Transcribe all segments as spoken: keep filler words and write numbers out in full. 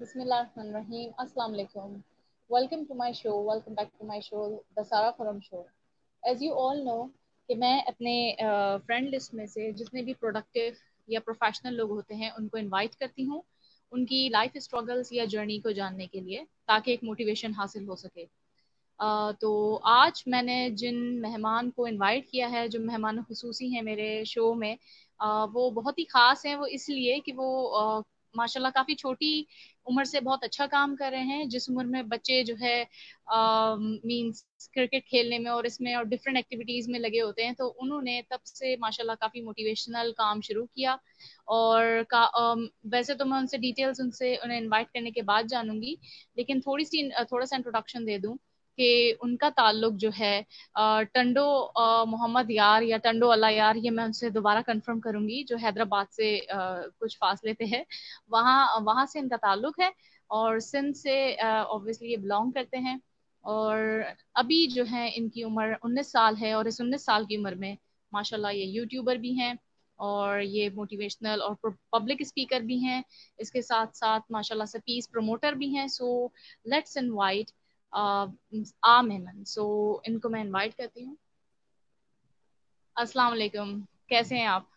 Bismillahirrahmanirrahim. Assalamu alaikum. Welcome to my show. Welcome back to my show, The Sara Khuram Show. As you all know कि मैं अपने friend list में से जितने भी productive या प्रोफेशनल लोग होते हैं उनको इनवाइट करती हूँ उनकी लाइफ स्ट्रगल्स या जर्नी को जानने के लिए, ताकि एक मोटिवेशन हासिल हो सके। अ, तो आज मैंने जिन मेहमान को इनवाइट किया है, जो मेहमान खुसूसी हैं मेरे शो में, अ, वो बहुत ही ख़ास हैं। वो इसलिए कि वो अ, माशाल्लाह काफ़ी छोटी उम्र से बहुत अच्छा काम कर रहे हैं। जिस उम्र में बच्चे जो है मींस क्रिकेट खेलने में और इसमें और डिफरेंट एक्टिविटीज़ में लगे होते हैं, तो उन्होंने तब से माशाल्लाह काफ़ी मोटिवेशनल काम शुरू किया। और का अम, वैसे तो मैं उनसे डिटेल्स उनसे उन्हें इनवाइट करने के बाद जानूंगी, लेकिन थोड़ी सी थोड़ा सा इंट्रोडक्शन दे दूं कि उनका ताल्लुक जो है अ, टंडो अ, मोहम्मद यार या टंडो अल्लाह यार, ये मैं उनसे दोबारा कंफर्म करूंगी, जो हैदराबाद से अ, कुछ फासले पे है। वहाँ वहाँ से इनका ताल्लुक है और सिंध से ऑब्वियसली ये बिलोंग करते हैं। और अभी जो है इनकी उम्र उन्नीस साल है, और इस उन्नीस साल की उम्र में माशाल्लाह ये यूट्यूबर भी हैं और ये मोटिवेशनल और पब्लिक स्पीकर भी हैं। इसके साथ साथ माशाल्लाह से पीस प्रमोटर भी हैं। So let's invite A Memon. So इनको मैं इनवाइट करती हूँ। अस्सलाम वालेकुम, कैसे हैं आप?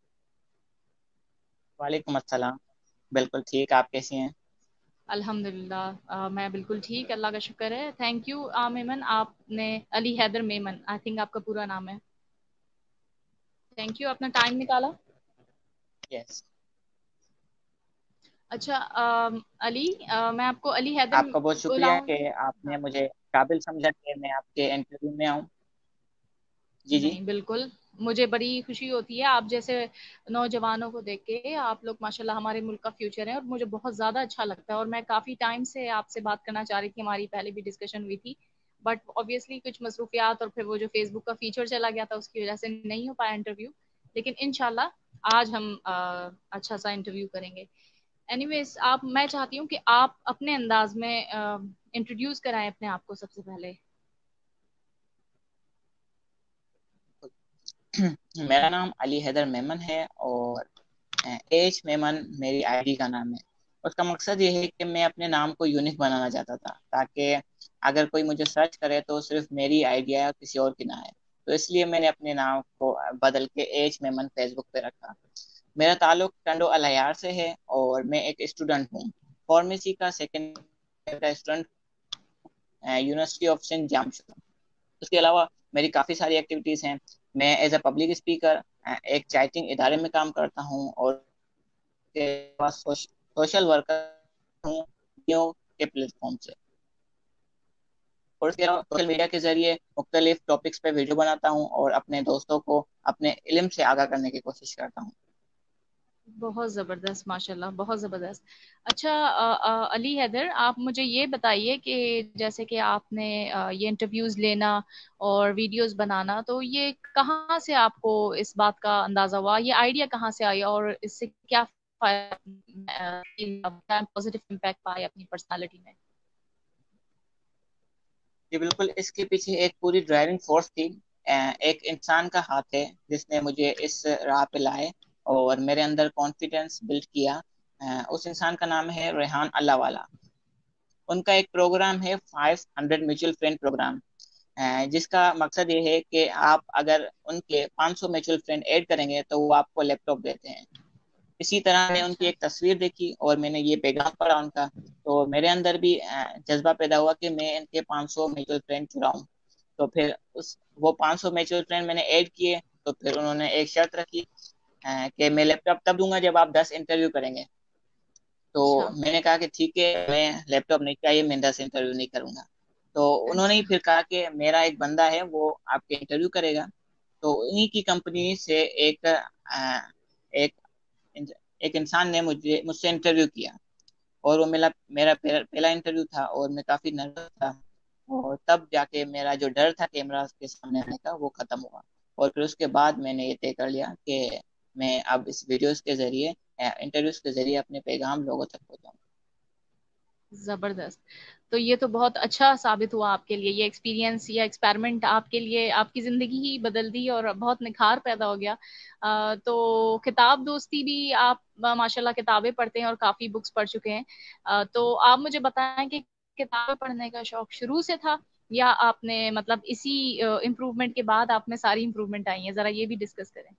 वालेकुम अस्सलाम। बिल्कुल ठीक, आप कैसी हैं? अल्हम्दुलिल्लाह, अ, मैं बिल्कुल ठीक, अल्लाह का शुक्र है। Thank you A Memon. आपने अली हैदर मेमन, आई थिंक आपका पूरा नाम है। थैंक यू, अपना टाइम निकाला। यस। अच्छा, अम, अली, अ, मैं आपको अली हैदर आपका बहुत शुक्रिया बुलाऊं? कि आपने हाँ। मुझे काबिल समझा कि मैं आपके इंटरव्यू में आऊँ। जी जी। नहीं, बिल्कुल, मुझे बड़ी खुशी होती है आप जैसे नौजवानों को देख के। आप लोग माशाल्लाह हमारे मुल्क का फ्यूचर है और मुझे बहुत ज़्यादा अच्छा लगता है। और मैं काफ़ी टाइम से आपसे बात करना चाह रही थी, हमारी पहले भी डिस्कशन हुई थी, बट ऑब्वियसली कुछ मसरूफियात और फिर वो जो फेसबुक का फीचर चला गया था उसकी वजह से नहीं हो पाया इंटरव्यू। लेकिन इंशाल्लाह आज हम अ, अच्छा सा इंटरव्यू करेंगे। एनीवेज, आप मैं चाहती हूँ कि आप अपने अंदाज में इंट्रोड्यूस कराएं अपने आप को सबसे पहले। मेरा नाम अली हैदर मेमन है और एच मेमन मेरी आईडी का नाम है। उसका मकसद ये है कि मैं अपने नाम को यूनिक बनाना चाहता था, ताकि अगर कोई मुझे सर्च करे तो सिर्फ मेरी आइडिया या किसी और की ना आए। तो इसलिए मैंने अपने नाम को बदल के एच मेमन फेसबुक पे रखा। मेरा ताल्लुक टंडो अलायार से है और मैं एक स्टूडेंट हूँ, फार्मेसी का सेकेंड का student, university of saint James. उसके अलावा मेरी काफ़ी सारी एक्टिविटीज़ हैं। मैं एज अ पब्लिक स्पीकर एक चाइटिंग इदारे में काम करता हूँ और उसके अलावा सोश, सोशल वर्कर हूँ वीडियो के प्लेटफॉर्म से। और उसके अलावा सोशल मीडिया के जरिए मुख्तलिफ टॉपिक्स पे वीडियो बनाता हूँ और अपने दोस्तों को अपने इल्म से आगाह करने की कोशिश करता हूँ। बहुत ज़बरदस्त, माशाल्लाह, बहुत ज़बरदस्त। अच्छा, अ, अ, अली हैदर, आप मुझे ये बताइए कि जैसे कि आपने अ, ये इंटरव्यूज़ लेना और वीडियोस बनाना, तो ये कहाँ से आपको इस बात का अंदाज़ा हुआ, ये आइडिया कहाँ से आई और इससे क्या पॉजिटिव इम्पैक्ट पाए अपनी पर्सनालिटी में? जी बिल्कुल, इसके पीछे एक पूरी ड्राइविंग फोर्स थी। अ, एक इंसान का हाथ है जिसने मुझे इस राह पे लाए और मेरे अंदर कॉन्फिडेंस बिल्ड किया। अ, उस इंसान का नाम है रेहान अल्लाह वाला। उनका एक प्रोग्राम है five hundred mutual friend program, uh, जिसका मकसद ये है कि आप अगर उनके पाँच सौ म्यूचुअल फ्रेंड ऐड करेंगे तो वो आपको लैपटॉप देते हैं। इसी तरह मैंने उनकी अच्छा। एक तस्वीर देखी और मैंने ये पैगाम पढ़ा उनका, तो मेरे अंदर भी अ, जज्बा पैदा हुआ कि मैं इनके पाँच सौ म्यूचुअल फ्रेंड चुराऊं। तो फिर उस वो पाँच सौ म्यूचुअल फ्रेंड मैंने ऐड किए। तो फिर उन्होंने एक शर्त रखी अ, कि मैं लैपटॉप तब दूंगा जब आप दस इंटरव्यू करेंगे। तो अच्छा। मैंने कहा कि ठीक है, मैं लैपटॉप नहीं चाहिए, मैं दस इंटरव्यू नहीं करूंगा। तो उन्होंने ही अच्छा। फिर कहा कि मेरा एक बंदा है वो आपके इंटरव्यू करेगा। तो उन्हीं की कंपनी से एक अ, एक एक इंसान ने मुझे मुझसे इंटरव्यू किया और वो मेरा मेरा पहला पहला इंटरव्यू था और मैं काफी नर्वस था। और तब जाके मेरा जो डर था कैमरा के सामने आने का वो खत्म हुआ। और फिर उसके बाद मैंने ये तय कर लिया कि मैं अब इस वीडियोस के जरिए, इंटरव्यूज के जरिए अपने पैगाम लोगों तक पहुंचाऊं। जबरदस्त। तो ये तो बहुत अच्छा साबित हुआ आपके लिए, ये एक्सपीरियंस या एक्सपेरिमेंट आपके लिए आपकी जिंदगी ही बदल दी और बहुत निखार पैदा हो गया। अ, तो किताब दोस्ती भी आप अ, माशाल्लाह किताबें पढ़ते हैं और काफी बुक्स पढ़ चुके हैं। अ, तो आप मुझे बताएं कि किताबें पढ़ने का शौक शुरू से था, या आपने मतलब इसी इम्प्रूवमेंट के बाद आप में सारी इम्प्रूवमेंट आई है, जरा ये भी डिस्कस करें।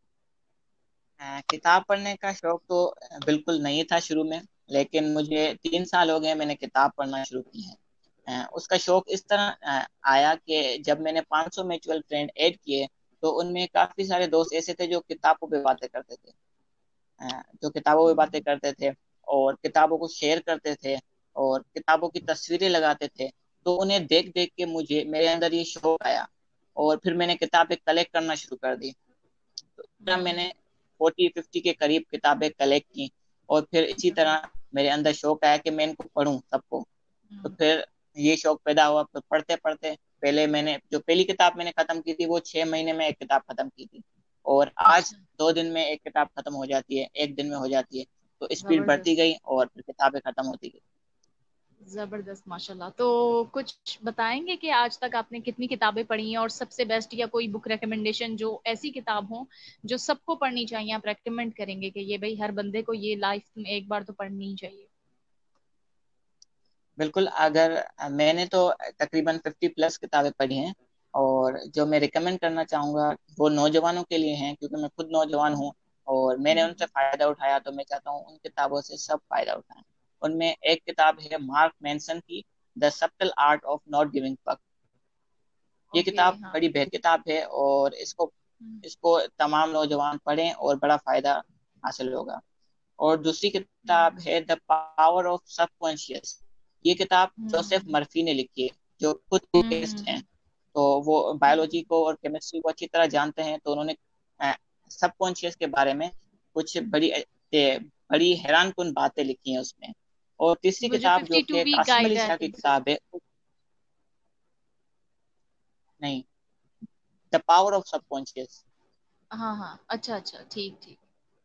अ, किताब पढ़ने का शौक तो अ, बिल्कुल नहीं था शुरू में, लेकिन मुझे तीन साल हो गए मैंने किताब पढ़ना शुरू की है। अ, उसका शौक इस तरह अ, आया कि जब मैंने पाँच सौ म्यूचुअल फ्रेंड ऐड किए, तो उनमें काफी सारे दोस्त ऐसे थे जो किताबों पे बातें करते थे। अ, जो किताबों पे बातें करते थे और किताबों को शेयर करते थे और किताबों की तस्वीरें लगाते थे। तो उन्हें देख देख के मुझे मेरे अंदर ये शौक आया और फिर मैंने किताबें कलेक्ट करना शुरू कर दी। तो इस तरह हम्म। मैंने फोर्टी फिफ्टी के करीब किताबें कलेक्ट की और फिर इसी तरह मेरे अंदर शौक आया कि मैं इनको पढूं सबको। तो हम्म। फिर ये शौक पैदा हुआ, फिर पढ़ते पढ़ते पहले मैंने जो पहली किताब मैंने खत्म की थी वो छह महीने में एक किताब खत्म की थी, और आज अच्छा। दो दिन में एक किताब खत्म हो जाती है, एक दिन में हो जाती है। तो स्पीड बढ़ती जबरदस्त। गई और फिर किताबें खत्म होती गई। जबरदस्त माशाल्लाह। तो कुछ बताएंगे कि आज तक आपने कितनी किताबें पढ़ी हैं, और सबसे बेस्ट या कोई बुक रिकमेंडेशन जो ऐसी किताब हो जो सबको पढ़नी चाहिए, आप रेकमेंड करेंगे कि ये भाई हर बंदे को ये लाइफ में एक बार तो पढ़नी ही चाहिए। बिल्कुल, अगर मैंने तो तकरीबन फिफ्टी प्लस किताबें पढ़ी हैं, और जो मैं रिकमेंड करना चाहूँगा वो नौजवानों के लिए हैं, क्योंकि मैं खुद नौजवान हूँ और मैंने उनसे हम्म। फ़ायदा उठाया, तो मैं चाहता हूँ उन किताबों से सब फ़ायदा उठाएं। उनमें एक किताब है मार्क मैनसन की, the subtle art of not giving up. ये ओके। किताब हाँ। बड़ी बेहतर किताब है और इसको हम्म। इसको तमाम नौजवान पढ़ें और बड़ा फ़ायदा हासिल होगा। और दूसरी किताब हम्म। है द पावर ऑफ सबकॉन्शियस। ये किताब जोसेफ हम्म। मर्फी ने लिखी है, जो खुद केमिस्ट हैं। हम्म। तो वो बायोलॉजी हम्म। को और केमिस्ट्री को अच्छी तरह जानते हैं, तो उन्होंने सबकॉन्शियस के बारे में कुछ बड़ी ए, बड़ी हैरानकुन बातें लिखी हैं उसमें। और तीसरी वो जो किताब जो फिफ्टी टू कि वीक कासिम गाइड अली है, आई शाह की थिंक सो। किताब है। नहीं, द पावर ऑफ सबकॉन्शियस। हाँ हाँ, अच्छा अच्छा, ठीक ठीक।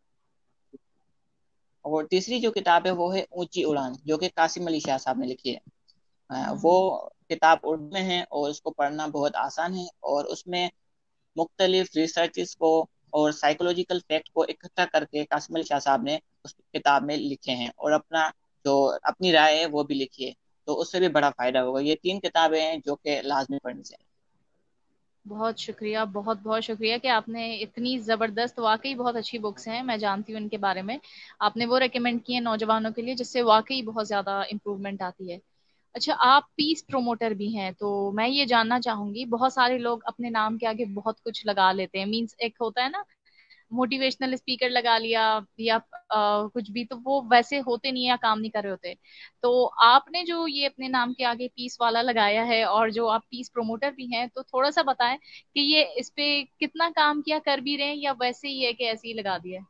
और तीसरी जो किताब है वो है ऊंची उड़ान, जो कि कासिम अली शाह साहब ने लिखी है। अ, वो हम्म। किताब उर्दू में है और उसको पढ़ना बहुत आसान है, और उसमें मुख्तलिफ रिसर्चेस को और साइकोलॉजिकल फैक्ट को इकट्ठा करके कासिम अली शाह साहब ने उस किताब में लिखे हैं, और अपना जो अपनी राय है वो भी लिखी है। तो उससे भी बड़ा फायदा होगा। ये तीन किताबें हैं जो कि लाजमी पढ़नी चाहिए। बहुत शुक्रिया, बहुत बहुत शुक्रिया कि आपने इतनी जबरदस्त, वाकई बहुत अच्छी बुक्स हैं, मैं जानती हूँ इनके बारे में। आपने वो रेकमेंड किए नौजवानों के लिए जिससे वाकई बहुत ज्यादा इम्प्रूवमेंट आती है। अच्छा, आप पीस प्रोमोटर भी हैं, तो मैं ये जानना चाहूंगी, बहुत सारे लोग अपने नाम के आगे बहुत कुछ लगा लेते हैं, मींस एक होता है ना, मोटिवेशनल स्पीकर लगा लिया या अ, कुछ भी, तो वो वैसे होते नहीं है या काम नहीं कर रहे होते। तो आपने जो ये अपने नाम के आगे पीस वाला लगाया है, और जो आप पीस प्रोमोटर भी हैं, तो थोड़ा सा बताएं कि ये इस पे कितना काम किया, कर भी रहे हैं, या वैसे ही है कि ऐसे ही लगा दिया है।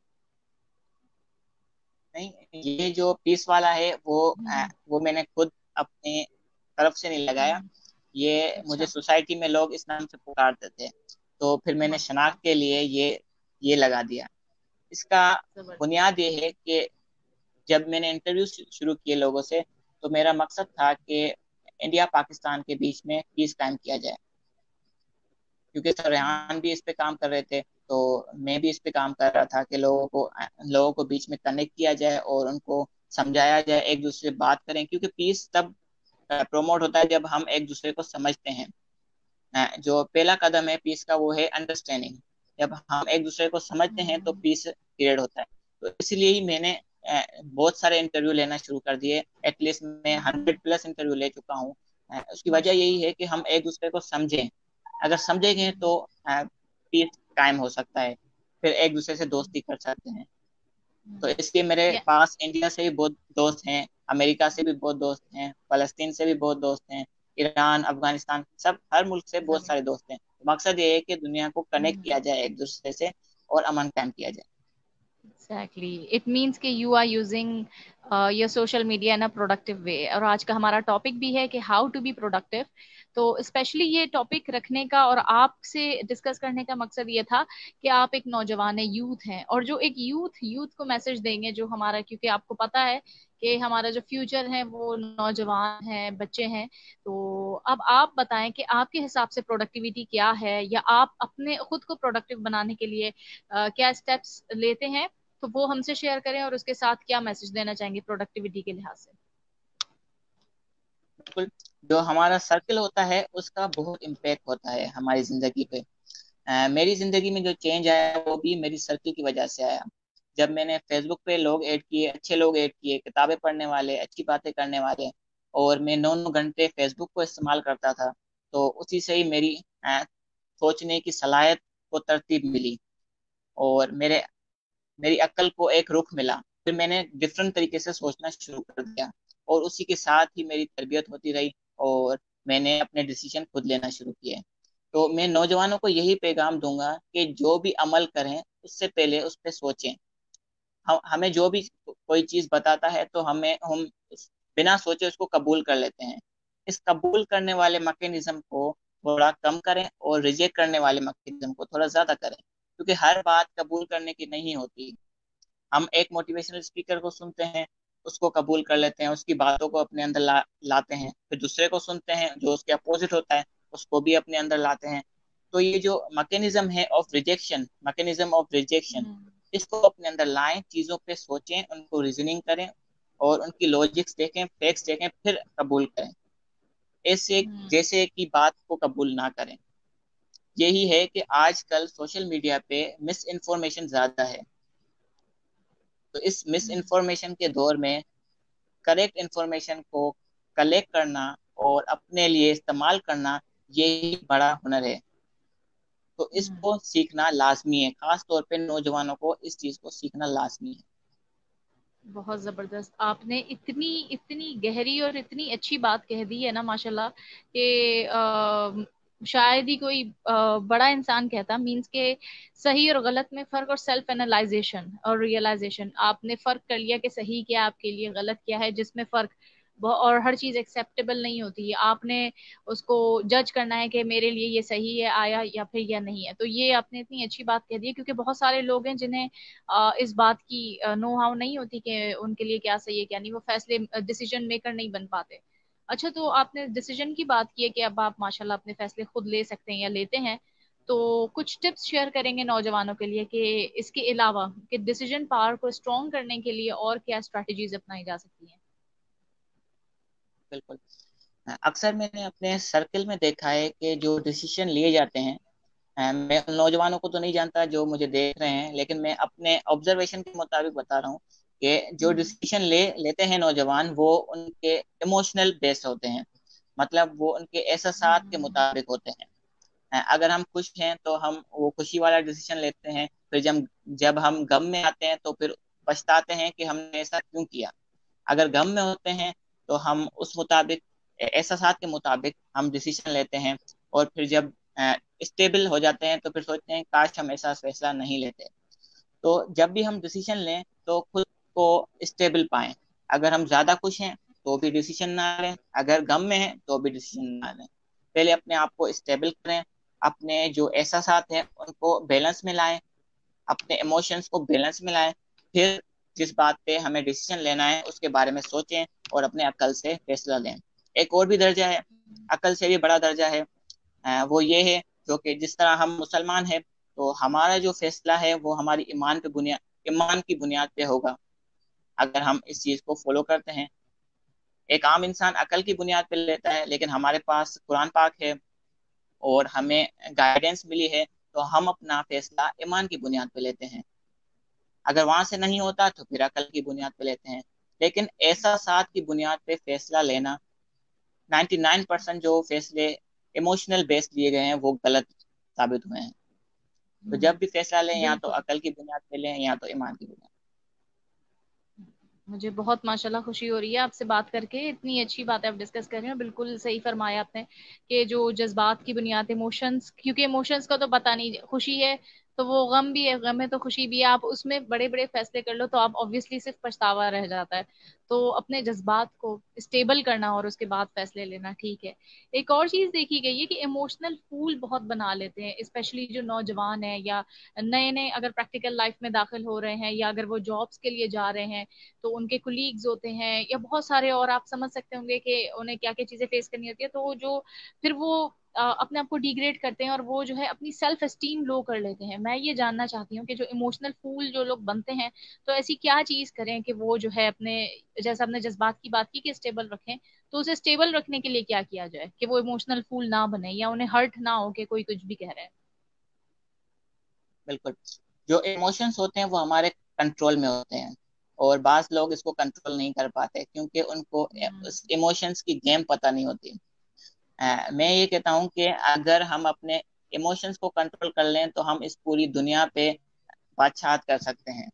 नहीं, ये जो पीस वाला है वो अ, हम्म। वो मैंने खुद अपने तरफ से नहीं लगाया। हम्म। ये मुझे अच्छा। सोसाइटी में लोग इस नाम से पुकारते थे, तो फिर मैंने माशाल्लाह। शनाख्त के लिए ये ये लगा दिया। इसका जबरदस्त। बुनियाद ये है कि जब मैंने इंटरव्यू शुरू किए लोगों से, तो मेरा मकसद था कि इंडिया पाकिस्तान के बीच में पीस कायम किया जाए, क्योंकि सर हम्म। रेहान भी इस पे काम कर रहे थे, तो मैं भी इस पे काम कर रहा था कि लोगों को लोगों को बीच में कनेक्ट किया जाए और उनको समझाया जाए, एक दूसरे से बात करें, क्योंकि पीस तब प्रमोट होता है जब हम एक दूसरे को समझते हैं। अ, जो पहला कदम है पीस का वो है अंडरस्टैंडिंग। जब हम एक दूसरे को समझते हैं तो हम्म। पीस क्रिएट होता है। तो इसलिए ही मैंने अ, बहुत सारे इंटरव्यू लेना शुरू कर दिए। एटलीस्ट मैं हम्म। हंड्रेड प्लस इंटरव्यू ले चुका हूँ। अ, उसकी वजह यही माशाल्लाह। है कि हम एक दूसरे को समझें। अगर समझेंगे हम्म। तो पीस कायम हो सकता है, फिर एक दूसरे से हम्म। दोस्ती कर सकते हैं। तो हम्म। इसलिए मेरे या। पास इंडिया से भी बहुत दोस्त हैं, अमेरिका से भी बहुत दोस्त हैं, फलस्तीन से भी बहुत दोस्त हैं, ईरान, अफगानिस्तान, सब हर मुल्क से बहुत जबर। सारे दोस्त हैं। मकसद ये है कि दुनिया को कनेक्ट हम्म। किया जाए एक दूसरे से और अमन कायम किया जाए। एग्जैक्टली, इट मीन्स कि you are using your social media in a productive way. और आज का हमारा टॉपिक भी है कि हाउ टू बी प्रोडक्टिव। तो स्पेशली ये टॉपिक रखने का और आपसे डिस्कस करने का मकसद ये था कि आप एक नौजवान है, यूथ हैं, और जो एक यूथ यूथ को मैसेज देंगे जो हमारा, क्योंकि आपको पता है कि हमारा जो फ्यूचर है वो नौजवान है, बच्चे हैं। तो अब आप बताएं कि आपके हिसाब से प्रोडक्टिविटी क्या है, या आप अपने खुद को प्रोडक्टिव बनाने के लिए अ, क्या स्टेप्स लेते हैं। तो वो हमसे शेयर करें, और उसके साथ क्या मैसेज देना चाहेंगे प्रोडक्टिविटी के लिहाज से। बिल्कुल। जो हमारा सर्कल होता है उसका बहुत इम्पैक्ट होता है हमारी जिंदगी पे। अ, मेरी जिंदगी में जो चेंज आया वो भी मेरी सर्कल की वजह से आया। जब मैंने फेसबुक पे लोग ऐड किए, अच्छे लोग ऐड किए, किताबें पढ़ने वाले, अच्छी बातें करने वाले, और मैं नौ नौ घंटे फेसबुक को इस्तेमाल करता था, तो उसी से ही मेरी अ, सोचने की सलाहियत को तरतीब मिली, और मेरे मेरी अक्ल को एक रुख मिला। फिर मैंने डिफरेंट तरीके से सोचना शुरू कर दिया, और उसी के साथ ही मेरी तरबियत होती रही, और मैंने अपने डिसीजन खुद लेना शुरू किए। तो मैं नौजवानों को यही पैगाम दूंगा कि जो भी अमल करें उससे पहले उस पर सोचें। हम हमें जो भी कोई चीज बताता है तो हमें हम उस- बिना सोचे उसको कबूल कर लेते हैं। इस कबूल करने वाले मैकेनिज्म को थोड़ा कम करें, और रिजेक्ट करने वाले मैकेनिज्म को थोड़ा ज्यादा करें, क्योंकि हर बात कबूल करने की नहीं होती। हम एक मोटिवेशनल स्पीकर को सुनते हैं, उसको कबूल कर लेते हैं, उसकी बातों को अपने अंदर ला, लाते हैं, फिर दूसरे को सुनते हैं जो उसके अपोजिट होता है, उसको भी अपने अंदर लाते हैं। तो ये जो मैकेनिज्म है of rejection, mechanism of rejection, hmm. इसको अपने अंदर लाएं, चीजों पे सोचें, उनको रीजनिंग करें, और उनकी लॉजिक्स देखें, फैक्ट्स देखें, फिर कबूल करें। ऐसे हम्म। जैसे कि बात को कबूल ना करें। यही है कि आजकल सोशल मीडिया पे मिस इन्फॉर्मेशन ज्यादा है। तो इस मिस हम्म। इन्फॉर्मेशन के दौर में करेक्ट इन्फॉर्मेशन को कलेक्ट करना और अपने लिए इस्तेमाल करना, यही बड़ा हुनर है। तो हम्म। इसको सीखना लाजमी है, खास तौर पे नौजवानों को इस चीज को सीखना लाजमी है। बहुत जबरदस्त, आपने इतनी इतनी गहरी और इतनी अच्छी बात कह दी है ना, माशाल्लाह, कि अ, शायद ही कोई अ, बड़ा इंसान कहता। मीन्स के सही और गलत में फर्क, और सेल्फ एनालाइजेशन और रियलाइजेशन, आपने फर्क कर लिया कि सही क्या है आपके लिए, गलत क्या है, जिसमें फर्क बहु- और हर चीज एक्सेप्टेबल नहीं होती है। आपने उसको जज करना है कि मेरे लिए ये सही है आया या फिर या नहीं है। तो ये आपने इतनी अच्छी बात कह दी है, क्योंकि बहुत सारे लोग हैं जिन्हें अ, इस बात की नो हाउ नहीं होती कि उनके लिए क्या सही है क्या नहीं, वो फैसले डिसीजन मेकर नहीं बन पाते। अच्छा, तो आपने डिसीजन की बात की है कि अब आप माशाल्लाह अपने फैसले खुद ले सकते हैं या लेते हैं। तो कुछ टिप्स शेयर करेंगे नौजवानों के लिए कि इसके अलावा कि डिसीजन पावर को स्ट्रॉन्ग करने के लिए और क्या स्ट्रैटेजीज अपनाई जा सकती हैं। बिल्कुल। अक्सर मैंने अपने सर्कल में देखा है कि जो डिसीजन लिए जाते हैं, अ, मैं उन नौजवानों को तो नहीं जानता जो मुझे देख रहे हैं, लेकिन मैं अपने ऑब्जर्वेशन के मुताबिक बता रहा हूँ कि जो हम्म। डिसीजन ले लेते हैं नौजवान, वो उनके इमोशनल बेस्ड होते हैं। मतलब वो उनके एहसासात के हम्म। मुताबिक होते हैं। अ, अगर हम खुश हैं तो हम वो खुशी वाला डिसीजन लेते हैं, फिर जब जब हम गम में आते हैं तो फिर पछताते हैं कि हमने ऐसा क्यों किया। अगर गम में होते हैं तो हम उस मुताबिक, एहसासात के मुताबिक हम डिसीजन लेते हैं, और फिर जब स्टेबल हो जाते हैं तो फिर सोचते हैं काश हम ऐसा फैसला नहीं लेते। तो जब भी हम डिसीजन लें तो खुद को स्टेबल पाएं। अगर हम ज्यादा खुश हैं तो भी डिसीजन ना लें, अगर गम में हैं तो भी डिसीजन ना लें। पहले अपने आप को स्टेबल करें, अपने जो एहसासात हैं उनको बैलेंस में लाएं, अपने इमोशंस को बैलेंस में लाएं, फिर जिस बात पे हमें डिसीजन लेना है उसके बारे में सोचें, और अपने अकल से फैसला लें। एक और भी दर्जा है, अकल से भी बड़ा दर्जा है। अ, वो ये है, जो कि जिस तरह हम मुसलमान हैं तो हमारा जो फैसला है वो हमारी ईमान पे बुनियाद ईमान की बुनियाद पे होगा। अगर हम इस चीज को फॉलो करते हैं, एक आम इंसान अकल की बुनियाद पे लेता है, लेकिन हमारे पास कुरान पाक है और हमें गाइडेंस मिली है, तो हम अपना फैसला ईमान की बुनियाद पे लेते हैं। अगर वहां से नहीं होता तो फिर अकल की बुनियाद पे लेते हैं। लेकिन ऐसा साथ की बुनियाद पे फैसला लेना, नाइन्टी नाइन परसेंट जो फैसले इमोशनल बेस्ड लिए गए हैं वो गलत साबित हुए हैं। तो जब भी फैसला लें, हम्म। या तो बिल्कुल। अकल की बुनियाद पे लें या तो ईमान की बुनियाद। मुझे बहुत माशाल्लाह खुशी हो रही है आपसे बात करके, इतनी अच्छी बातें आप डिस्कस कर रहे हैं। बिल्कुल सही फरमाया आपने कि जो जज्बात की बुनियाद, इमोशंस, क्योंकि इमोशंस का तो पता नहीं, खुशी है तो वो गम भी है, गम है तो खुशी भी है। आप उसमें बड़े बड़े फैसले कर लो तो आप ऑब्वियसली सिर्फ पछतावा रह जाता है। तो अपने जज्बात को स्टेबल करना और उसके बाद फैसले लेना ठीक है। एक और चीज देखी गई है कि इमोशनल फूल बहुत बना लेते हैं, स्पेशली जो नौजवान है या नए नए अगर प्रैक्टिकल लाइफ में दाखिल हो रहे हैं, या अगर वो जॉब्स के लिए जा रहे हैं तो उनके कुलीग्स होते हैं या बहुत सारे, और आप समझ सकते होंगे कि उन्हें क्या क्या चीजें फेस करनी होती है। तो वो जो फिर वो अ, अपने आप को डिग्रेड करते हैं और वो जो है अपनी सेल्फ एस्टीम लो कर लेते हैं। मैं ये जानना चाहती हूँ कि जो इमोशनल फूल जो लोग बनते हैं, तो ऐसी क्या चीज करें कि वो जो है अपने, जैसे अपने जज्बात की बात की कि स्टेबल रखें, तो उसे स्टेबल रखने के लिए क्या किया जाए कि वो इमोशनल फूल ना बने या उन्हें हर्ट ना हो कि कोई कुछ भी कह रहा है। बिल्कुल। जो इमोशंस होते हैं वो हमारे कंट्रोल में होते हैं, और बास लोग इसको कंट्रोल नहीं कर पाते क्योंकि उनको हम्म। उस इमोशंस की गेम पता नहीं होती। अ, मैं ये कहता हूँ कि अगर हम अपने इमोशंस को कंट्रोल कर लें तो हम इस पूरी दुनिया पे बादशाहत कर सकते हैं।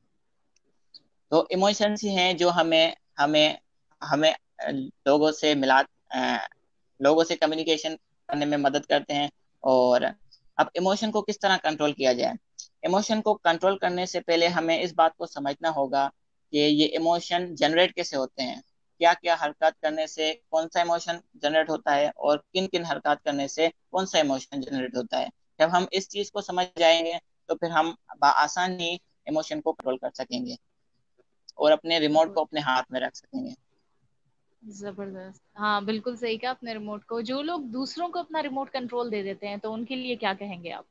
तो इमोशंस ही हैं जो हमें हमें हमें अ, लोगों से मिला अ, लोगों से कम्युनिकेशन करने में मदद करते हैं। और अब इमोशन को किस तरह कंट्रोल किया जाए? इमोशन को कंट्रोल करने से पहले हमें इस बात को समझना होगा कि ये इमोशन जनरेट कैसे होते हैं, क्या क्या हरकत करने से कौन सा इमोशन जनरेट होता है, और किन किन हरकत करने से कौन सा इमोशन जनरेट होता है। जब हम इस चीज को समझ जाएंगे तो फिर हम आसानी इमोशन को कंट्रोल कर सकेंगे और अपने रिमोट को गुड। अपने हाथ में रख सकेंगे। जबरदस्त, हाँ बिल्कुल सही कहा। अपने रिमोट को, जो लोग दूसरों को अपना रिमोट कंट्रोल दे देते हैं तो उनके लिए क्या कहेंगे आप?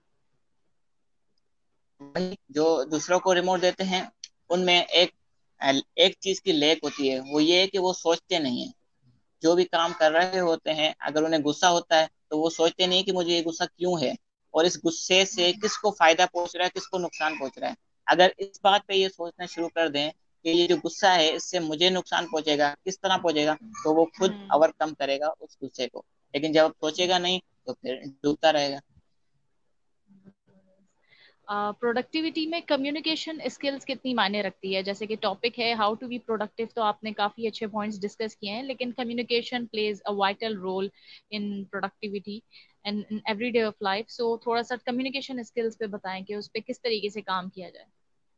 वही जो दूसरों को रिमोट देते हैं उनमें एक एक चीज की लेक होती है, वो ये है कि वो सोचते नहीं है। जो भी काम कर रहे होते हैं, अगर उन्हें गुस्सा होता है तो वो सोचते नहीं कि मुझे ये गुस्सा क्यों है, और इस गुस्से से किसको फायदा पहुंच रहा है, किसको नुकसान पहुंच रहा है। अगर इस बात पे ये सोचना शुरू कर दें कि ये जो गुस्सा है इससे मुझे नुकसान पहुंचेगा, किस तरह पहुंचेगा, तो वो खुद हम्म। ओवरकम करेगा उस गुस्से को। लेकिन जब सोचेगा नहीं तो फिर डूबता रहेगा। प्रोडक्टिविटी में कम्युनिकेशन स्किल्स कितनी मायने रखती है? जैसे कि टॉपिक है हाउ टू बी प्रोडक्टिव, तो आपने काफी अच्छे पॉइंट्स डिस्कस किए हैं, लेकिन communication plays a vital role in productivity and in everyday of life. So थोड़ा सा कम्युनिकेशन स्किल्स पे बताएं कि उस पे किस तरीके से काम किया जाए।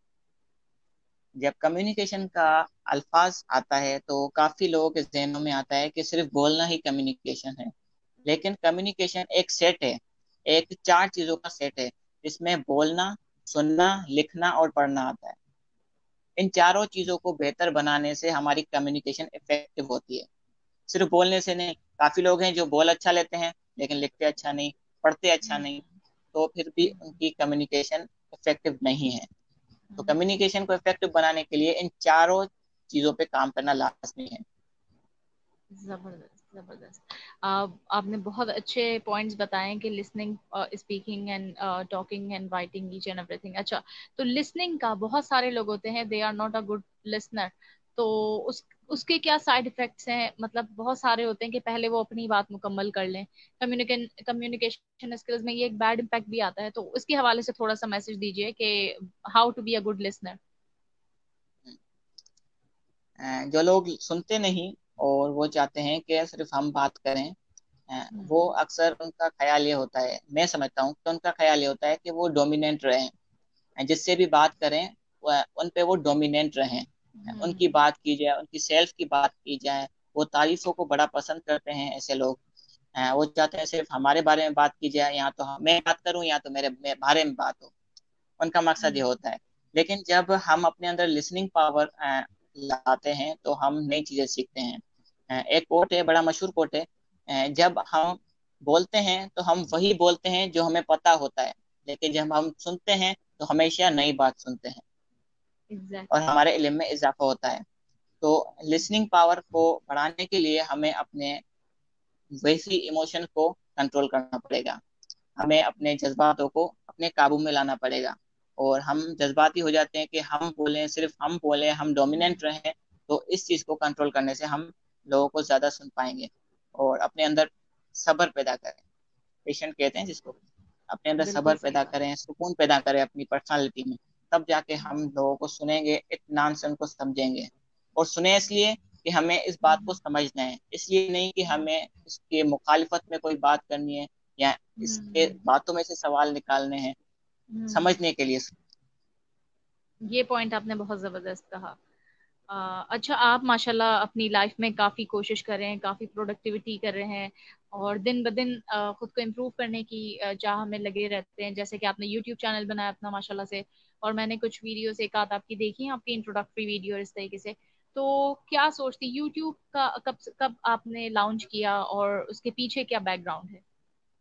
जब कम्युनिकेशन का अल्फाज आता है तो काफी लोगों के जहनों में आता है कि सिर्फ बोलना ही कम्युनिकेशन है। लेकिन कम्युनिकेशन एक सेट है, एक चार चीजों का सेट है, जिसमें बोलना, सुनना, लिखना और पढ़ना आता है। इन चारों चीजों को बेहतर बनाने से हमारी कम्युनिकेशन इफेक्टिव होती है। सिर्फ बोलने से नहीं। काफी लोग हैं जो बोल अच्छा लेते हैं लेकिन लिखते अच्छा नहीं, पढ़ते अच्छा नहीं, तो फिर भी उनकी कम्युनिकेशन इफेक्टिव नहीं है। तो कम्युनिकेशन को इफेक्टिव बनाने के लिए इन चारों चीजों पे काम करना लाजमी है। जबरदस्त, जबरदस्त। आप आपने बहुत अच्छे पॉइंट्स बताए कि listening, speaking and talking and writing, each and everything. अच्छा, तो लिसनिंग का बहुत सारे लोग होते हैं they are not a good listener, तो उस उसके क्या साइड इफेक्ट्स हैं? मतलब बहुत सारे होते हैं कि पहले वो अपनी बात मुकम्मल कर लें। कम्युनिकेशन कम्युनिकेशन स्किल्स में ये एक बैड इम्पैक्ट भी आता है, तो उसके हवाले से थोड़ा सा मैसेज दीजिए कि how to be a good listener. Uh, जो लोग सुनते नहीं और वो चाहते हैं कि सिर्फ हम बात करें, अ, वो अक्सर उनका ख्याल ये होता है, मैं समझता हूँ कि उनका ख्याल ये होता है कि वो डोमिनेंट रहें, जिससे भी बात करें वह- उन पे वो डोमिनेंट रहें, उनकी बात की जाए, उनकी सेल्फ की बात की जाए। वो तारीफों को बड़ा पसंद करते हैं ऐसे लोग। अ, वो चाहते हैं सिर्फ हमारे बारे में बात की जाए, या तो हम- मैं बात करूं या तो मेरे मेरे बारे में बात हो। उनका मकसद ये होता है। लेकिन जब हम अपने अंदर लिसनिंग पावर लाते हैं तो हम नई चीजें सीखते हैं। अ, एक कोट है, बड़ा मशहूर कोट है, अ, जब हम बोलते हैं तो हम वही बोलते हैं जो हमें पता होता है, लेकिन जब हम सुनते हैं तो हमेशा नई बात सुनते हैं और एग्जैक्टली। हमारे इल्म में इजाफा होता है। तो लिसनिंग पावर को बढ़ाने के लिए हमें अपने वैसी इमोशन को कंट्रोल करना पड़ेगा। हमें अपने जज्बातों को अपने काबू में लाना पड़ेगा। और हम जज्बाती हो जाते हैं कि हम बोलें, सिर्फ हम बोलें, हम डोमिनेंट रहें। तो इस चीज को कंट्रोल करने से हम लोगों को ज्यादा सुन पाएंगे और अपने अंदर सब्र पैदा करें, पेशेंट कहते हैं जिसको, अपने अंदर बिल्कुल सब्र सही पैदा बात। करें, सुकून पैदा करें अपनी पर्सनालिटी में। तब जाके हम लोगों को सुनेंगे, इत्मीनान से उनको समझेंगे। और सुने इसलिए कि हमें इस बात को समझना है, इसलिए नहीं कि हमें इसके मुखालिफत में कोई बात करनी है या इसके बातों में से सवाल निकालने हैं। हम्म। समझने के लिए। ये पॉइंट आपने बहुत जबरदस्त कहा। अ, अच्छा, आप माशाल्लाह अपनी लाइफ में काफी कोशिश कर रहे हैं, काफी प्रोडक्टिविटी कर रहे हैं, और दिन ब दिन अ, खुद को इम्प्रूव करने की अ, चाह में लगे रहते हैं। जैसे कि आपने यूट्यूब चैनल बनाया अपना माशाल्लाह से, और मैंने कुछ वीडियोस एक आध आपकी देखी हैं, आपकी इंट्रोडक्टरी वीडियो इस तरीके से। तो क्या सोचती यूट्यूब का कब कब आपने लॉन्च किया, और उसके पीछे क्या बैकग्राउंड है?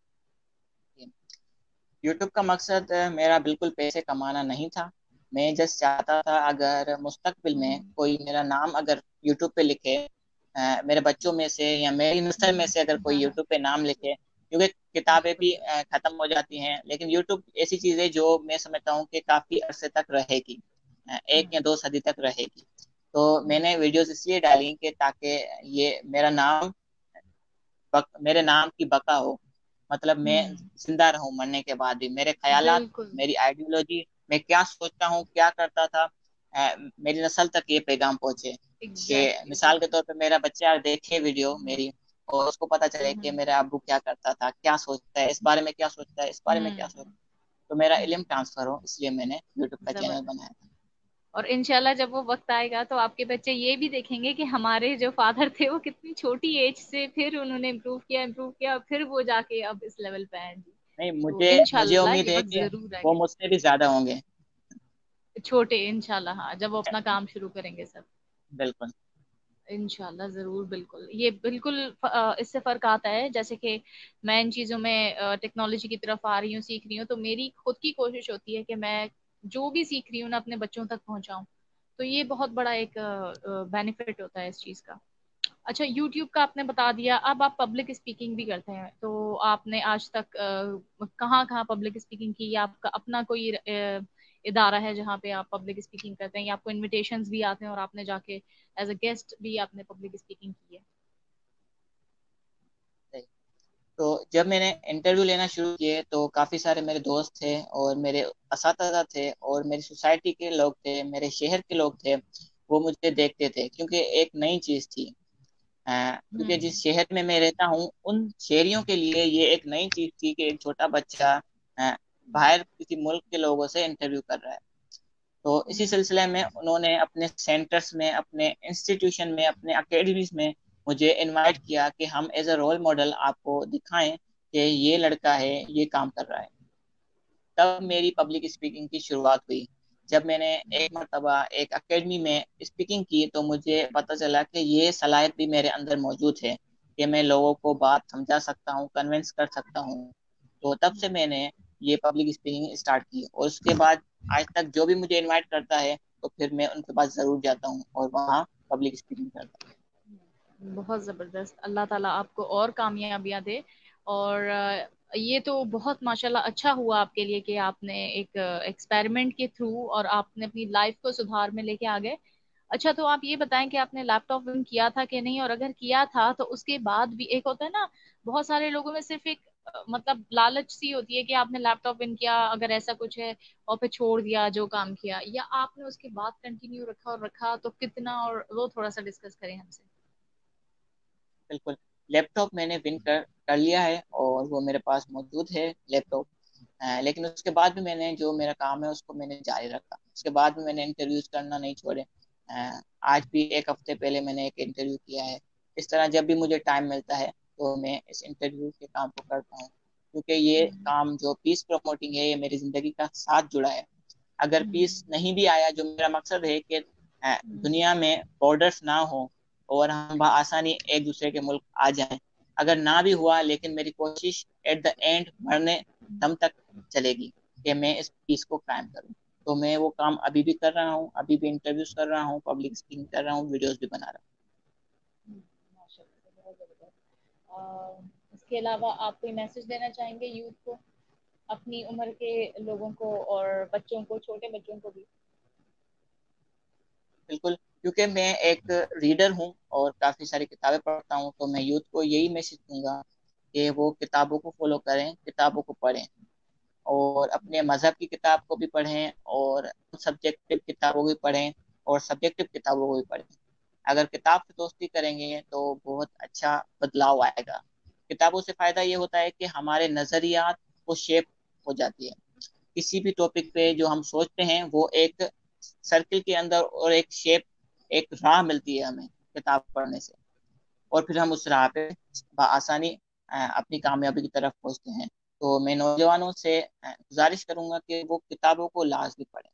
यूट्यूब का मकसद अ, मेरा बिल्कुल पैसे कमाना नहीं था। मैं जस्ट चाहता था अगर मुस्तकबिल में हम्म। कोई मेरा नाम अगर यूट्यूब पे लिखे, अ, मेरे बच्चों में से या मेरी नस्ल में से अगर हम्म। कोई हाँ हाँ। यूट्यूब पे नाम लिखे, क्योंकि किताबें बिल्कुल भी बिल्कुल। अ, खत्म हो जाती हैं, लेकिन यूट्यूब ऐसी चीज़ है जो मैं समझता हूँ कि काफ़ी अरसे तक रहेगी, अ, एक या हम्म। दो सदी तक रहेगी। तो मैंने हम्म। वीडियोस इसलिए डाली कि ताकि ये मेरा नाम बक, मेरे नाम की बका हो, मतलब मैं हम्म। जिंदा रहूं मरने के बाद भी, मेरे ख्यालात, बिल्कुल। मेरी आइडियोलॉजी, मैं क्या सोचता हूँ क्या करता था, अ, मेरी नस्ल तक ये पैगाम पहुंचे। कि एग्जैक्टली मिसाल के बिल्कुल। तौर पे मेरा बच्चा देखे वीडियो हम्म। मेरी, और उसको पता चले कि हम्म। मेरा अब्बू क्या करता था, क्या सोचता है इस बारे में, क्या सोचता है इस बारे में, क्या सोचता हम्म। है, तो मेरा इल्म हम्म। ट्रांसफर हो, इसलिए मैंने यूट्यूब का चैनल जबरदस्त। बनाया था। और इंशाल्लाह जब वो वक्त आएगा तो आपके बच्चे ये भी देखेंगे कि हमारे जो फादर थे वो कितनी छोटी एज से फिर उन्होंने इम्प्रूव किया, इम्प्रूव किया, फिर वो जाके अब इस लेवल पे हैं जी। नहीं, तो मुझे मुझे इंशाल्लाह उम्मीद ये है वक्त कि जरूर वो आएगा। मुझसे भी ज्यादा होंगे। छोटे, इंशाल्लाह, हाँ, जब वो अपना काम शुरू करेंगे सब। बिल्कुल। इंशाल्लाह जरूर, बिल्कुल, ये बिल्कुल अ, इससे फर्क आता है। जैसे कि मैं इन चीजों में टेक्नोलॉजी की तरफ आ रही हूँ, सीख रही हूँ, तो मेरी खुद की कोशिश होती है कि मैं जो भी सीख रही हूँ ना अपने बच्चों तक पहुंचाऊं। तो ये बहुत बड़ा एक बेनिफिट होता है इस चीज का। अच्छा, यूट्यूब का आपने बता दिया, अब आप पब्लिक स्पीकिंग भी करते हैं, तो आपने आज तक अ, कहाँ कहाँ पब्लिक स्पीकिंग की, या आपका अपना कोई अ, इदारा है जहाँ पे आप पब्लिक स्पीकिंग करते हैं, या आपको इनविटेशंस भी आते हैं और आपने जाके एज अ गेस्ट भी आपने पब्लिक स्पीकिंग की है? तो जब मैंने इंटरव्यू लेना शुरू किए तो काफ़ी सारे मेरे दोस्त थे और मेरे असातिज़ा थे और मेरी सोसाइटी के लोग थे, मेरे शहर के लोग थे, वो मुझे देखते थे क्योंकि एक नई चीज़ थी। अ, क्योंकि हम्म। जिस शहर में मैं रहता हूँ उन शहरियों के लिए ये एक नई चीज़ थी कि एक छोटा बच्चा अ, बाहर किसी मुल्क के लोगों से इंटरव्यू कर रहा है। तो इसी हम्म। सिलसिले में उन्होंने अपने सेंटर्स में, अपने इंस्टीट्यूशन में, अपने अकेडमीज में मुझे इनवाइट किया कि हम एज अ रोल मॉडल आपको दिखाएं कि ये लड़का है, ये काम कर रहा है। तब मेरी पब्लिक स्पीकिंग की शुरुआत हुई। जब मैंने एक मरतबा एक अकेडमी में स्पीकिंग की तो मुझे पता चला कि ये सलाहियत भी मेरे अंदर मौजूद है कि मैं लोगों को बात समझा सकता हूँ, कन्विंस कर सकता हूँ। तो तब से मैंने ये पब्लिक स्पीकिंग स्टार्ट की, और उसके बाद आज तक जो भी मुझे इनवाइट करता है तो फिर मैं उनके पास ज़रूर जाता हूँ और वहाँ पब्लिक स्पीकिंग करता बहुत जबरदस्त, अल्लाह ताला आपको और कामयाबियां दे। और अ, ये तो बहुत माशाल्लाह अच्छा हुआ आपके लिए कि आपने एक एक्सपेरिमेंट के थ्रू और आपने अपनी लाइफ को सुधार में लेके आ गए। अच्छा, तो आप ये बताएं कि आपने लैपटॉप विन किया था कि नहीं, और अगर किया था तो उसके बाद भी एक होता है ना, बहुत सारे लोगों में सिर्फ एक अ, मतलब लालच सी होती है कि आपने लैपटॉप विन किया, अगर ऐसा कुछ है, और फिर छोड़ दिया जो काम किया, या आपने उसके बाद कंटिन्यू रखा और रखा तो कितना, और वो थोड़ा सा डिस्कस करें हमसे। हूँ। बिल्कुल। लैपटॉप मैंने विन कर कर लिया है और वो मेरे पास मौजूद है लैपटॉप। अ, लेकिन उसके बाद भी मैंने जो मेरा काम है उसको मैंने जारी रखा, उसके बाद भी मैंने इंटरव्यूज करना नहीं छोड़े। अ, आज भी एक हफ्ते पहले मैंने एक इंटरव्यू किया है। इस तरह जब भी मुझे टाइम मिलता है तो मैं इस इंटरव्यू के काम को करता हूँ, क्योंकि ये हम्म। काम जो पीस प्रमोटिंग है ये मेरी जिंदगी का साथ जुड़ा है। अगर पीस हम्म। नहीं भी आया, जो मेरा मकसद है कि अ, हम्म। दुनिया में बॉर्डर्स ना हो और हम आसानी एक दूसरे के मुल्क आ जाएं, अगर ना भी हुआ लेकिन मेरी कोशिश एट द एंड मरने दम तक चलेगी कि मैं इस पीस को कायम करूं। तो मैं वो काम अभी भी कर रहा हूँ, अभी भी इंटरव्यूज कर रहा हूँ, पब्लिक स्पीकिंग कर रहा हूँ, वीडियोस भी बना रहा हम्म। माशाल्लाह, बहुत जबरदस्त। अ, इसके अलावा आप कोई मैसेज देना चाहेंगे यूथ को, अपनी उम्र के लोगों को और बच्चों को, छोटे बच्चों को भी? हूँ। बिल्कुल। क्योंकि मैं एक रीडर हूँ और काफ़ी सारी किताबें पढ़ता हूँ, तो मैं यूथ को यही मैसेज दूंगा कि वो किताबों को फॉलो करें, किताबों को पढ़ें, और अपने मजहब की किताब को भी पढ़ें और सब्जेक्टिव किताबों को भी पढ़ें और सब्जेक्टिव किताबों को भी पढ़ें। अगर किताब से दोस्ती करेंगे तो बहुत अच्छा बदलाव आएगा। किताबों से फ़ायदा ये होता है कि हमारे नज़रियात को शेप हो जाती है। किसी भी टॉपिक पे जो हम सोचते हैं वो एक सर्किल के अंदर और एक शेप, एक राह मिलती है हमें किताब पढ़ने से, और फिर हम उस राह पे आसानी अपनी कामयाबी की तरफ पहुंचते हैं। तो मैं नौजवानों से गुजारिश करूंगा कि वो किताबों को लाजमी पढ़ें।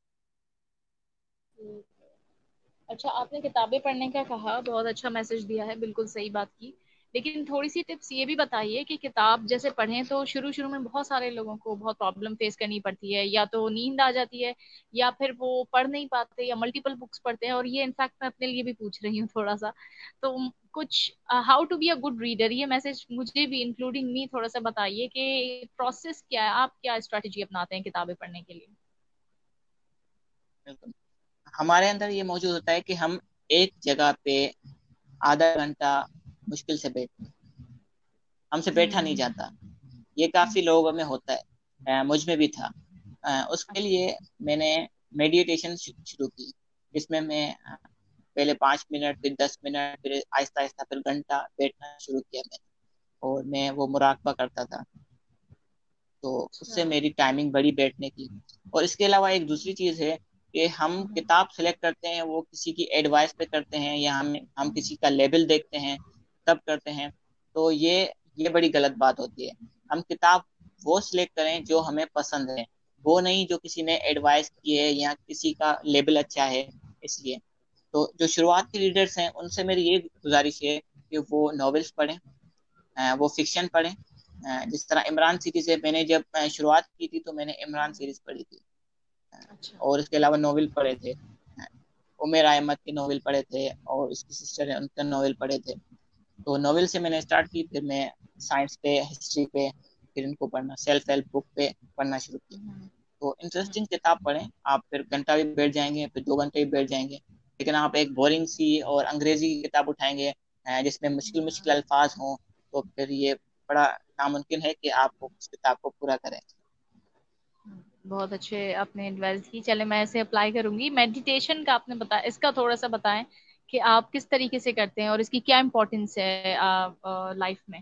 अच्छा, आपने किताबें पढ़ने का कहा, बहुत अच्छा मैसेज दिया है, बिल्कुल सही बात की। लेकिन थोड़ी सी टिप्स ये भी बताइए कि किताब जैसे पढ़ें तो शुरू शुरू में बहुत सारे लोगों को बहुत प्रॉब्लम फेस करनी पड़ती है, या तो नींद आ जाती है, या फिर वो पढ़ नहीं पाते, या मल्टीपल बुक्स पढ़ते हैं। और ये इनफैक्ट मैं अपने लिए भी पूछ रही हूँ थोड़ा सा। तो कुछ how to be a good reader, ये मैसेज मुझे भी इंक्लूडिंग मी थोड़ा सा बताइए कि प्रोसेस क्या है, आप क्या स्ट्रेटेजी अपनाते हैं किताबें पढ़ने के लिए। बिल्कुल। हमारे अंदर ये मौजूद होता है कि हम एक जगह पे आधा घंटा मुश्किल से बैठते हैं, हमसे बैठा नहीं हम्म। जाता। ये काफी लोगों में होता है, अ, मुझ में भी था। अ, उसके अच्छा। लिए मैंने मेडिटेशन शुरू की, जिसमें मैं अ, पहले पाँच मिनट, फिर दस मिनट, फिर आहिस्ता आहिस्ता फिर घंटा बैठना शुरू किया मैंने, और मैं वो मुराकबा करता था। तो अच्छा। उससे मेरी टाइमिंग बढ़ी बैठने की। और इसके अलावा एक दूसरी चीज़ है कि हम हम्म। किताब सेलेक्ट करते हैं वो किसी की एडवाइस पे करते हैं, या हम हम किसी का लेबल देखते हैं तब करते हैं। तो ये ये बड़ी गलत बात होती है। हम किताब वो सिलेक्ट करें जो हमें पसंद है, वो नहीं जो किसी ने एडवाइस की है या किसी का लेबल अच्छा है इसलिए। तो जो शुरुआती रीडर्स हैं उनसे मेरी ये गुजारिश है कि वो नॉवेल्स पढ़ें, अ, वो फिक्शन पढ़ें। अ, जिस तरह इमरान सीरीज है, मैंने जब अ, शुरुआत की थी तो मैंने इमरान सीरीज पढ़ी थी। अ, अच्छा। और इसके अलावा नॉवेल पढ़े थे, अ, उमेर अहमद के नॉवेल पढ़े थे, और उसकी सिस्टर है उनका नॉवेल पढ़े थे। तो नॉवेल से मैंने स्टार्ट की, फिर मैं साइंस पे, हिस्ट्री पे, फिर इनको पढ़ना, सेल्फ हेल्प बुक पे पढ़ना शुरू किया। हम्म। तो हम्म। इंटरेस्टिंग किताब पढ़ें आप, फिर घंटा भी बैठ जाएंगे, फिर दो घंटे भी बैठ जाएंगे। लेकिन आप एक बोरिंग सी और अंग्रेजी की किताब उठाएंगे अ, जिसमें मुश्किल मुश्किल अल्फाज हों, तो फिर ये बड़ा नामुमकिन है कि आप उस किताब को पूरा करें। बहुत अच्छे आपने एडवाइस की, चले मैं इसे अप्लाई करूंगी। मेडिटेशन का आपने बताया, इसका थोड़ा सा बताएं कि आप किस तरीके से करते हैं और इसकी क्या इम्पोर्टेंस है लाइफ में।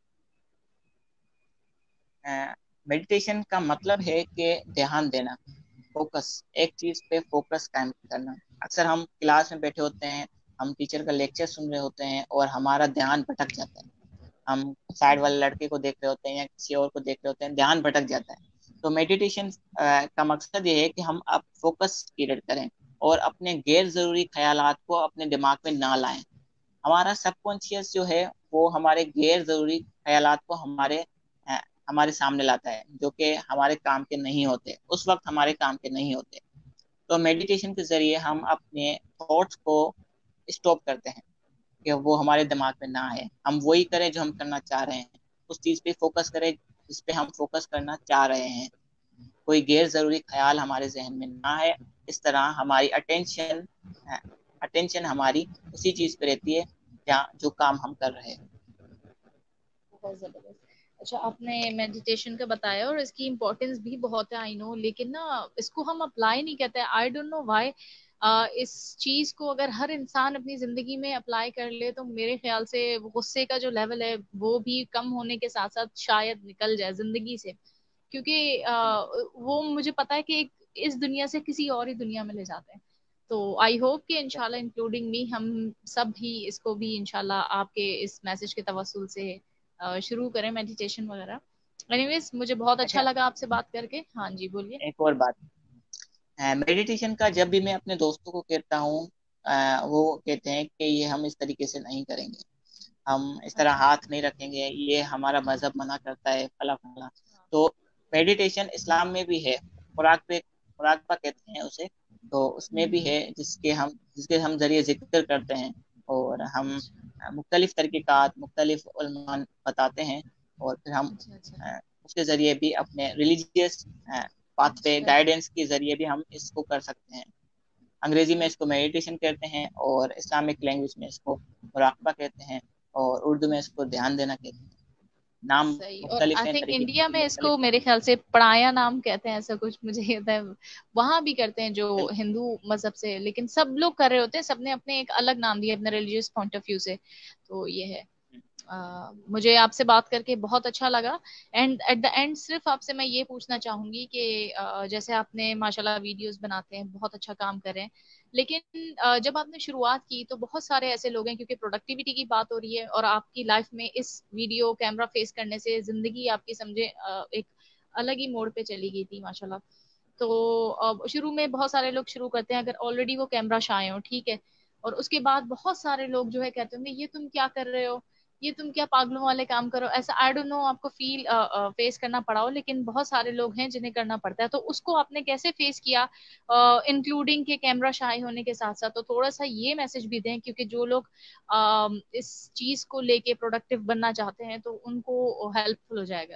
मेडिटेशन का मतलब है कि ध्यान देना, फोकस, एक चीज पे फोकस कायम करना। अक्सर हम क्लास में बैठे होते हैं, हम टीचर का लेक्चर सुन रहे होते हैं और हमारा ध्यान भटक जाता है। हम साइड वाले लड़के को देख रहे होते हैं या किसी और को देख रहे होते हैं, ध्यान भटक जाता है। तो मेडिटेशन का मकसद ये है कि हम अब फोकस क्रिएट करें और अपने गैर जरूरी ख्यालात को अपने दिमाग में ना लाएं। हमारा सबकॉन्शियस जो है वो हमारे गैर जरूरी ख्यालात को हमारे अ, हमारे सामने लाता है, जो कि हमारे काम के नहीं होते, उस वक्त हमारे काम के नहीं होते। तो मेडिटेशन के जरिए हम अपने थॉट्स को स्टॉप करते हैं कि वो हमारे दिमाग में ना आए, हम वही करें जो हम करना चाह रहे हैं, उस चीज पे फोकस करें जिस पे हम फोकस करना चाह रहे हैं। कोई गैर जरूरी ख्याल हमारे जहन में ना है। इस तरह हमारी अटेंशन अटेंशन हमारी उसी चीज पे रहती है जहाँ जो काम हम कर रहे हैं। बहुत जबरदस्त। अच्छा, आपने मेडिटेशन का बताया और इसकी इम्पोर्टेंस भी बहुत है, आई नो, लेकिन ना इसको हम अप्लाई नहीं करते, आई डोंट नो व्हाई। इस चीज को अगर हर इंसान अपनी जिंदगी में अप्लाई कर ले तो मेरे ख्याल से गुस्से का जो लेवल है वो भी कम होने के साथ साथ शायद निकल जाए जिंदगी से। क्योंकि अ, वो मुझे पता है कि एक इस दुनिया से किसी और ही दुनिया में ले जाते हैं। तो आई होप कि इंशाल्लाह इंक्लूडिंग मी हम सब भी इसको भी इंशाल्लाह आपके इस मैसेज के तवस्सुल से अ, शुरू करें मेडिटेशन वगैरह। एनीवेज, मुझे बहुत अच्छा अच्छा, लगा आपसे बात करके। हाँ जी, बोलिए। एक और बात, मेडिटेशन का जब भी मैं अपने दोस्तों को कहता हूँ, अ, वो कहते हैं कि ये हम इस तरीके से नहीं करेंगे, हम इस तरह अच्छा। हाथ नहीं रखेंगे, ये हमारा मजहब मना करता है, फला फला। तो मेडिटेशन इस्लाम में भी है, मुराकबे पे मुराकबा कहते हैं उसे। तो उसमें भी हम्म। है जिसके हम जिसके हम जरिए जिक्र करते हैं, और हम अच्छा। मुख्तलिफ तरीक़ात, मुख्तलिफ उलमा बताते हैं, और फिर हम अच्छा। अच्छा। अ, उसके जरिए भी अपने रिलीजियस पाथ पे अच्छा। गाइडेंस के जरिए भी हम इसको कर सकते हैं। अंग्रेजी में इसको ओके। मेडिटेशन कहते हैं, और इस्लामिक लैंग्वेज में इसको मुराकबा कहते हैं, और उर्दू में इसको ध्यान देना कहते हैं। नाम सही। और मुख्तलिफ आई हैं, थिंक तरीके इंडिया में मुख्तलिफ इसको हैं। मेरे ख्याल से पढ़ाया नाम कहते हैं, ऐसा कुछ मुझे याद है। वहां भी करते हैं जो बिल्कुल। हिंदू मजहब से, लेकिन सब लोग कर रहे होते हैं, सबने अपने एक अलग नाम दिया अपने रिलीजियस पॉइंट ऑफ व्यू से। तो ये है। आ, मुझे आपसे बात करके बहुत अच्छा लगा। एंड एट द एंड सिर्फ आपसे मैं ये पूछना चाहूंगी कि अ, जैसे आपने माशाल्लाह वीडियोस बनाते हैं, बहुत अच्छा काम कर रहे हैं, लेकिन अ, जब आपने शुरुआत की तो बहुत सारे ऐसे लोग हैं, क्योंकि प्रोडक्टिविटी की बात हो रही है और आपकी लाइफ में इस वीडियो कैमरा फेस करने से जिंदगी आपकी समझे अ, एक अलग ही मोड़ पे चली गई थी माशाल्लाह। तो अब शुरू में बहुत सारे लोग शुरू करते हैं अगर ऑलरेडी वो कैमरा शाय हो, ठीक है, और उसके बाद बहुत सारे लोग जो है कहते होंगे ये तुम क्या कर रहे हो, ये तुम क्या पागलों वाले काम करो, ऐसा आई डोंट नो आपको फील फेस करना पड़ा हो, लेकिन बहुत सारे लोग हैं जिन्हें करना पड़ता है। तो उसको आपने कैसे फेस किया, इंक्लूडिंग के कैमरा शाय होने के साथ साथ? तो थोड़ा सा ये मैसेज भी दें, क्योंकि जो लोग अ, इस चीज को लेके प्रोडक्टिव बनना चाहते हैं तो उनको हेल्पफुल हो जाएगा।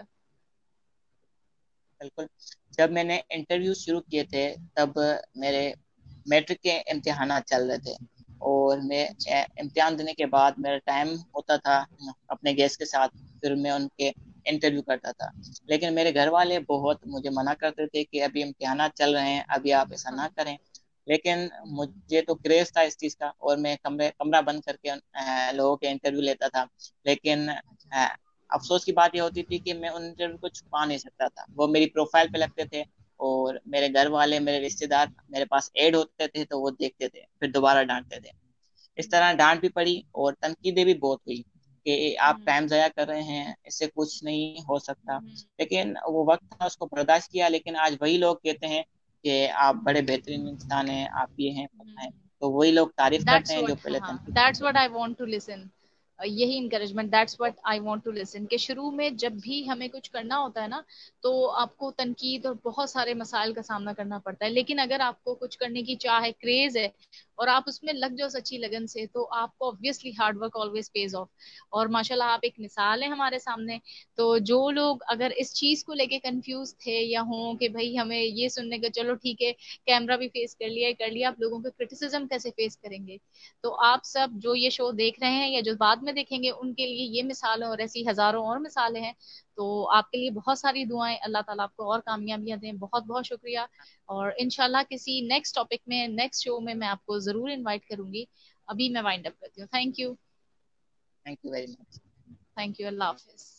बिल्कुल। जब मैंने इंटरव्यू शुरू किए थे तब मेरे मैट्रिक के इम्तिहान चल रहे थे, और मैं अच्छा। ए, इम्तिहान देने के बाद मेरा टाइम होता था अपने गेस्ट के साथ, फिर मैं उनके इंटरव्यू करता था। लेकिन मेरे घर वाले बहुत मुझे मना करते थे कि अभी इम्तिहान चल रहे हैं, अभी आप ऐसा ना हाँ। करें। लेकिन मुझे तो क्रेज था इस चीज़ का, और मैं कमरे कमरा बंद करके अ, लोगों के इंटरव्यू लेता था। लेकिन अच्छा। अ, अफसोस की बात यह होती थी कि मैं उन इंटरव्यू को छुपा नहीं सकता था, वो मेरी प्रोफाइल पे लगते थे, और मेरे घर वाले, मेरे रिश्तेदार मेरे पास ऐड होते थे तो वो देखते थे, फिर दोबारा डांटते थे। इस तरह डांट भी पड़ी और तनकीदें भी बहुत हुई कि आप हम्म। टाइम जाया कर रहे हैं, इससे कुछ नहीं हो सकता। हम्म। लेकिन वो वक्त था, उसको बर्दाश्त किया। लेकिन आज वही लोग कहते हैं कि आप बड़े बेहतरीन इंसान हैं, आप ये हैं, पता है, तो वही लोग तारीफ करते दैट्स हैं जो व्हाट, पहले हाँ, तनकीद दैट्स करते थे। What I want to listen. यही encouragement, that's what I want to listen, कि शुरू में जब भी हमें कुछ करना होता है ना, तो आपको तनकीद और बहुत सारे मसाइल का सामना करना पड़ता है, लेकिन अगर आपको कुछ करने की चाह है, क्रेज है, और आप उसमें लग जाओ सच्ची लगन से, तो आपको obviously hard work always pays off. और माशाल्लाह आप एक मिसाल है हमारे सामने। तो जो लोग अगर इस चीज को लेके कंफ्यूज थे या हों कि भाई हमें ये सुनने का, चलो ठीक है कैमरा भी फेस कर लिया कर लिया, आप लोगों को क्रिटिसिज्म कैसे फेस करेंगे, तो आप सब जो ये शो देख रहे हैं या जो बाद में देखेंगे उनके लिए ये मिसाल है, और ऐसी हजारों और मिसालें हैं। तो आपके लिए बहुत सारी दुआएं, अल्लाह ताला आपको और कामयाबियां दें। बहुत बहुत शुक्रिया। और इंशाल्लाह किसी नेक्स्ट टॉपिक में, नेक्स्ट शो में मैं आपको जरूर इनवाइट करूंगी। अभी मैं वाइंड अप करती हूँ। Thank you. Thank you very much. Thank you. अल्लाह हाफिज।